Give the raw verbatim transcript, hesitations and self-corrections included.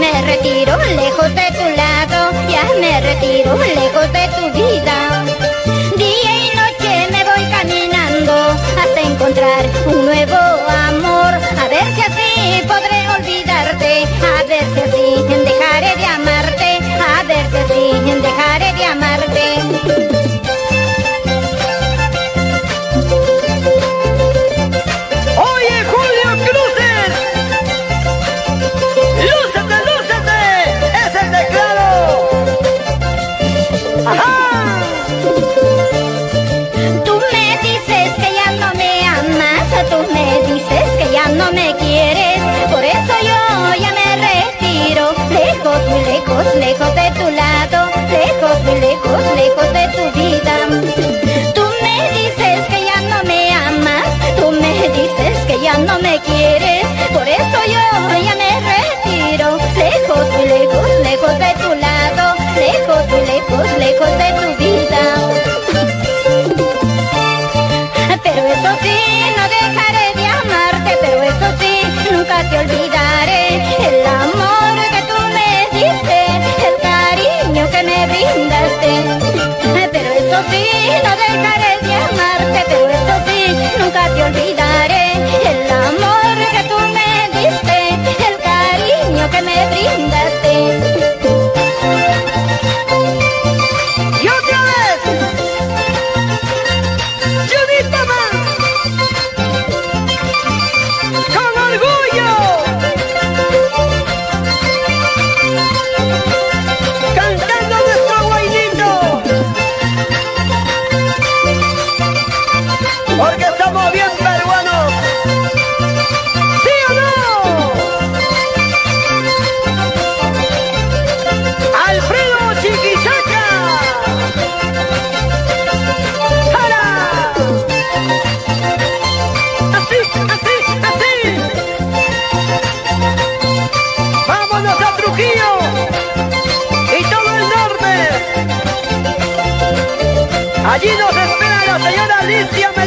me retiro lejos de tu lado, ya me retiro lejos de tu vida. Día y noche me voy caminando hasta encontrar un nuevo amor. A ver si así podré olvidarte, a ver si así dejaré de amarte, a ver si así dejaré de amarte. No me quieres, por eso yo ya me retiro, lejos, muy lejos, lejos de tu lado, lejos, muy lejos, lejos de tu vida. Tú me dices que ya no me amas, tú me dices que ya no me quieres, por eso yo ya me retiro, lejos, muy lejos, lejos de tu lado, lejos, muy lejos, lejos de tu vida. Pero eso sí, no dejaré de amarte, pero eso sí, nunca te olvidaré. El amor que tú me diste, el cariño que me brindaste. Pero eso sí, no dejaré de amarte, pero eso sí, nunca te olvidaré. El amor que tú me diste, el cariño que me brindaste. Porque somos bien peruanos. ¿Sí o no? Alfredo Chiquisaca. ¡Hala! Así, así, así. Vámonos a Trujillo y todo el norte. Allí nos espera la señora Alicia.